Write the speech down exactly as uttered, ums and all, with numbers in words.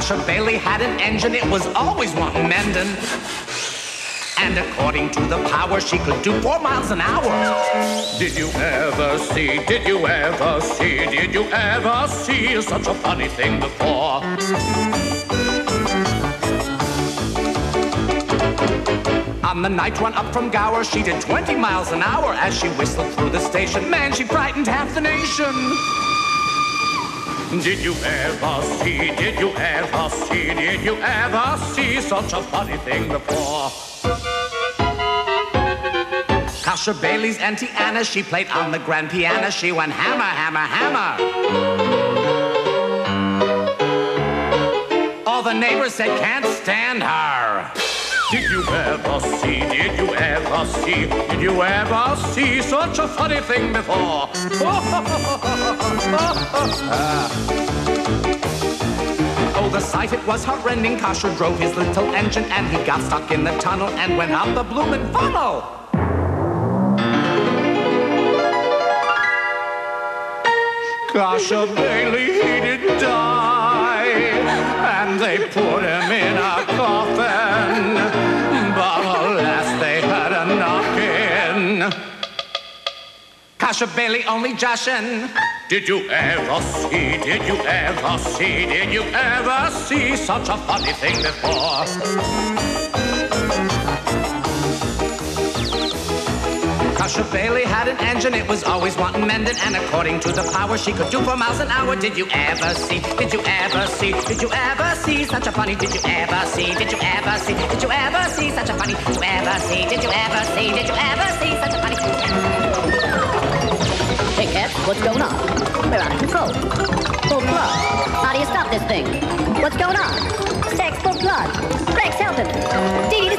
Kasha Bailey had an engine, it was always wanting mending. And according to the power, she could do four miles an hour. Did you ever see, did you ever see, did you ever see such a funny thing before? On the night run up from Gower, she did twenty miles an hour as she whistled through the station. Man, she frightened half the nation. Did you ever see, did you ever see, did you ever see such a funny thing before? Kasha Bailey's Auntie Anna, she played on the grand piano. She went hammer, hammer, hammer. All the neighbors said can't stand her. Did you ever see, did you ever see, did you ever see such a funny thing before? Oh, the sight, it was heart-rending. Kasha drove his little engine and he got stuck in the tunnel and went out the bloomin' funnel. Kasha Bailey, he didn't die, and they put him in a coffin, but alas, they had a knock-in. Kasha Bailey only joshin'. Did you ever see, did you ever see, did you ever see such a funny thing before? Kasha Bailey had an engine, it was always wanting mending, and according to the power, she could do four miles an hour. Did you ever see, did you ever see, did you ever see such a funny, did you ever see, did you ever see, did you ever see such a funny, did you ever see, did you ever see, did you ever see such a funny? Hey, Cat, what's going on? We're out of control. Full blood. How do you stop this thing? What's going on? Sex full blood. Greg's helping. Dee